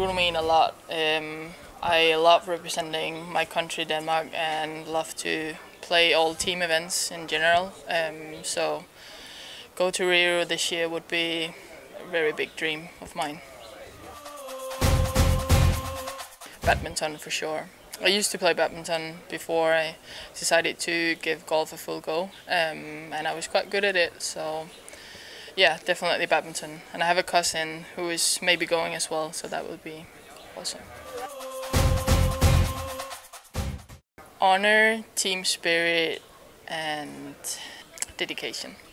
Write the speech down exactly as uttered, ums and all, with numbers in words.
will mean a lot. Um, I love representing my country, Denmark, and love to play all team events in general. Um, so go to Rio this year would be a very big dream of mine. Badminton for sure. I used to play badminton before I decided to give golf a full go, um, and I was quite good at it, so yeah, definitely badminton. And I have a cousin who is maybe going as well, so that would be awesome. Honor, team spirit, and dedication.